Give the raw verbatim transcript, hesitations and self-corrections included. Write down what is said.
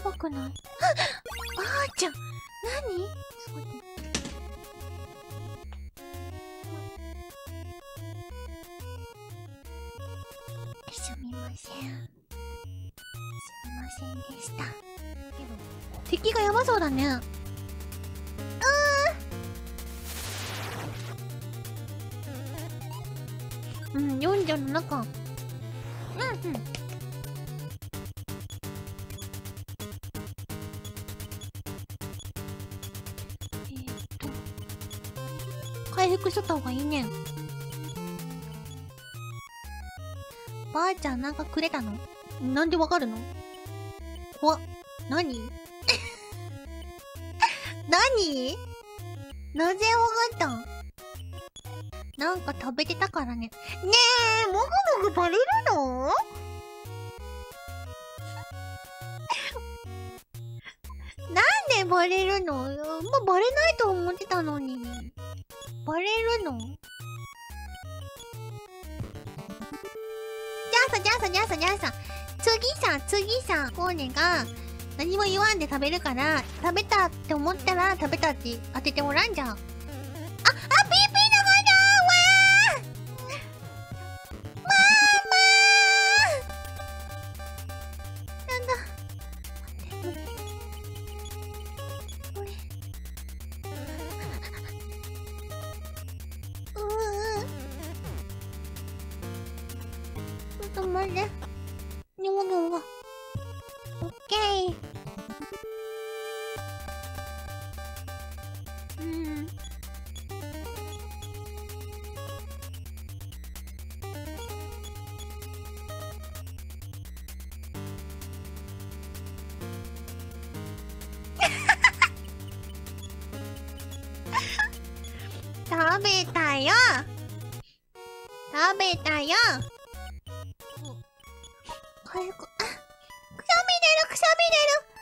ばくない？あ、ばあちゃん、なに？ちょっと待って。すみません。すみませんでした。敵がやばそうだね。うーん。うん、よんじゅうななか。うんうん。えーっと。回復しとった方がいいねん。ばあちゃんなんかくれたの？なんでわかるの？わ、なに？なに？なぜわかったん？なんか食べてたからね。ねえ、もぐもぐバレるの？なんでバレるの？もうバレないと思ってたのに。バレるの？じゃあさ、じゃあさ、じゃあさ、じゃあさ、次さ、次さ、コーネが何も言わんで食べるから、食べたって思ったら食べたって当ててもらんじゃん。あ、あ、ピーピーだからわーママーなんだ。これ。うー。ちょっと待って。にょにょが。オッケー。うん。食べたよ。食べたよ。回復、あ、くしゃみ出る、くしゃみ出る。